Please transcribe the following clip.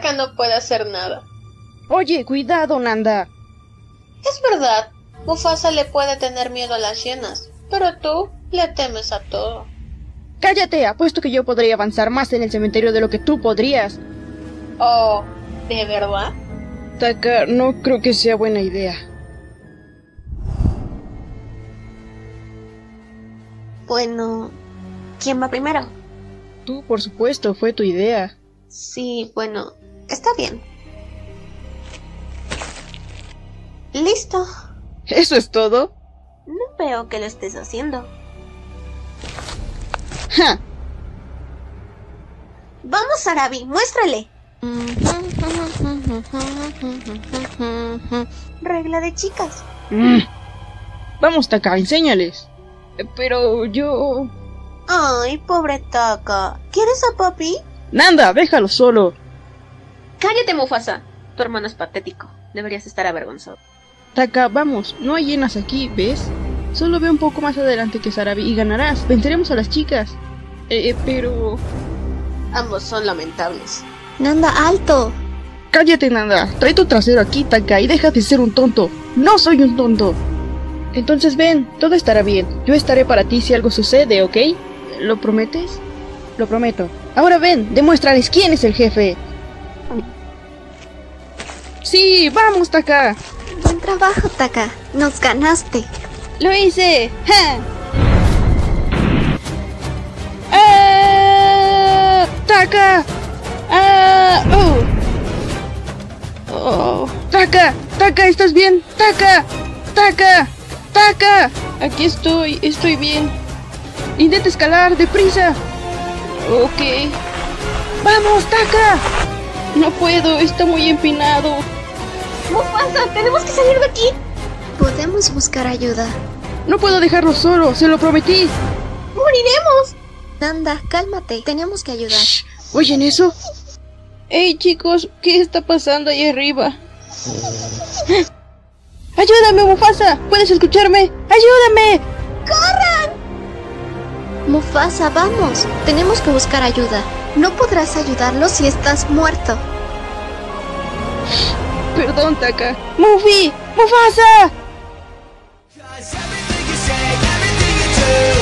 Taka no puede hacer nada. Oye, cuidado, Nanda. Es verdad, Mufasa le puede tener miedo a las hienas, pero tú le temes a todo. Cállate, apuesto que yo podría avanzar más en el cementerio de lo que tú podrías. Oh, ¿de verdad? Taka, no creo que sea buena idea. Bueno, ¿quién va primero? Tú, por supuesto, fue tu idea. Sí, bueno, está bien. Listo. ¿Eso es todo? No veo que lo estés haciendo. ¡Ja! Vamos, Arabi, muéstrale. Regla de chicas. Vamos, Taka, enséñales. Pero yo... Ay, pobre Taka. ¿Quieres a papi? Nanda, déjalo solo. Cállate, Mufasa. Tu hermano es patético. Deberías estar avergonzado. Taka, vamos, no hay hienas aquí, ¿ves? Solo ve un poco más adelante que Sarabi y ganarás. Venceremos a las chicas. Pero... Ambos son lamentables. Nanda, alto. Cállate, Nanda. Trae tu trasero aquí, Taka, y deja de ser un tonto. No soy un tonto. Entonces ven, todo estará bien. Yo estaré para ti si algo sucede, ¿ok? ¿Lo prometes? Lo prometo. Ahora ven, demuéstrales quién es el jefe. Sí, vamos, Taka. Buen trabajo, Taka. Nos ganaste. ¡Lo hice! ¡Ja! ¡Ah! ¡Taka! ¡Ah! ¡Oh! ¡Taka! ¡Taka! ¿Estás bien? ¡Taka! ¡Taka! ¡Taka! Aquí estoy bien. Intenta escalar, deprisa. Ok. ¡Vamos, Taka! No puedo, está muy empinado. Mufasa, tenemos que salir de aquí. Podemos buscar ayuda. No puedo dejarlo solo, se lo prometí. ¡Moriremos! Nanda, cálmate. Tenemos que ayudar. Shh, ¿oyen eso? Hey, chicos, ¿qué está pasando ahí arriba? ¡Ayúdame, Mufasa! ¿Puedes escucharme? ¡Ayúdame! ¡Corran! Mufasa, vamos. Tenemos que buscar ayuda. No podrás ayudarlos si estás muerto. Perdón, Taka. ¡Mufi! ¡Mufasa! Everything you say, everything you do